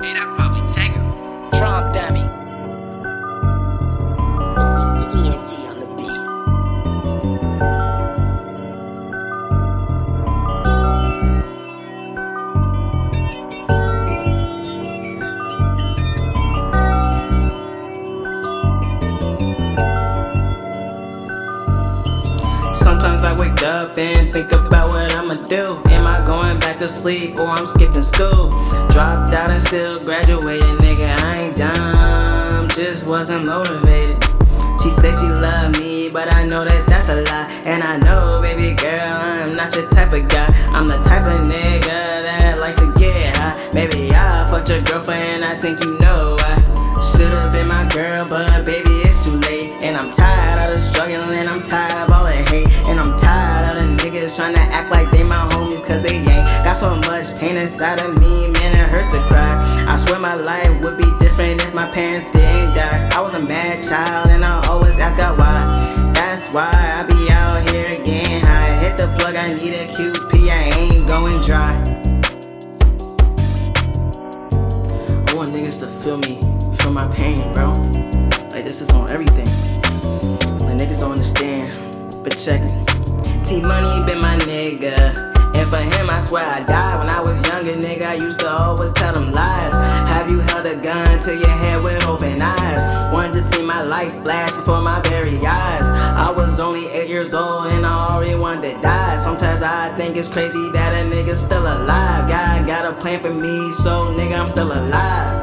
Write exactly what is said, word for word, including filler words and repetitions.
Hey, that probably take her. Trump dummy. T N T on the beat. Sometimes I wake up and think about what I'ma do. Am I going back to sleep or I'm skipping school? Dropped out and still graduating, nigga, I ain't dumb, just wasn't motivated. She said she loved me, but I know that that's a lie. And I know, baby girl, I'm not your type of guy. I'm the type of nigga that likes to get high. Baby, I fucked your girlfriend, I think you know I should've been my girl, but baby, it's too late. And I'm tired of the struggling, I'm tired of all the hate. And I'm tired of the niggas trying to act like they my homies, cause they ain't. Got so much pain inside of me, man, it hurts to cry. I swear my life would be different if my parents didn't die. I was a mad child and I always ask God why. That's why I be out here again high. Hit the plug, I need a Q P, I ain't going dry. I want niggas to feel me, feel my pain, bro. Like this is on everything. Like niggas don't understand, but check me. T-Money been my nigga, and for him I swear I died. When I was younger, nigga, I used to always tell them lies. Have you held a gun to your head with open eyes? Wanted to see my life flash before my very eyes. I was only eight years old and I already wanted to die. Sometimes I think it's crazy that a nigga's still alive. God got a plan for me, so nigga, I'm still alive.